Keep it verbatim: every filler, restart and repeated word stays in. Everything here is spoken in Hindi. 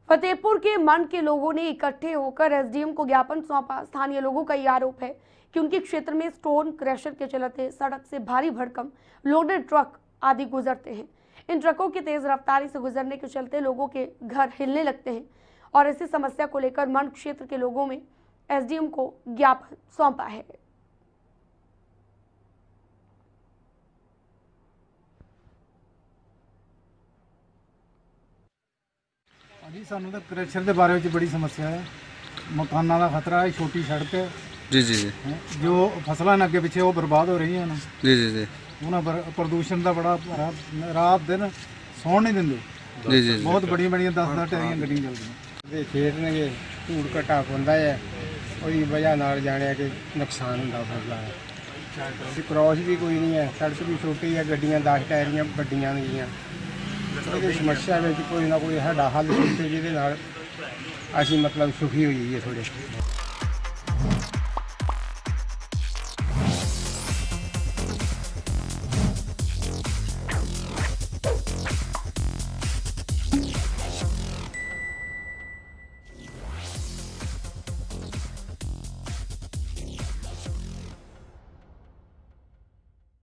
फतेहपुर के मंड के लोगों ने इकट्ठे होकर एसडीएम को ज्ञापन सौंपा। स्थानीय लोगों का यह आरोप है कि उनके क्षेत्र में स्टोन क्रशर के चलते सड़क से भारी भरकम लोडेड ट्रक आदि गुजरते हैं। इन ट्रकों की तेज रफ्तारी से गुजरने के चलते लोगों के घर हिलने लगते हैं और इसी समस्या को लेकर मंड क्षेत्र के लोगों में एसडीएम को ज्ञापन सौंपा है। जी सानू तो क्रशर के बारे में बड़ी समस्या है। मकाना का खतरा है, छोटी सड़क है जी जी जी जो फसलों अगे पिछे वो बर्बाद हो रही हैं जी जी जी उन्हें प्रदूषण का बड़ा रात दिन सौन नहीं देंगे जी जी बहुत बड़ी बड़ी दस दस टैरियां गड्डियां चलदियां खेत ने धूड़ घटा पाता है उसकी वजह नाल जाने कि नुकसान होंदा फसलों का। क्रॉस भी कोई नहीं है, सड़क भी छोटी है, गड्डियां दस टैरियां वड्डियां गईयां। ये समस्या में कोई ना कोई साडा हल सुझे जिहदे नाल असीं मतलब सुखी होइए थोड़े।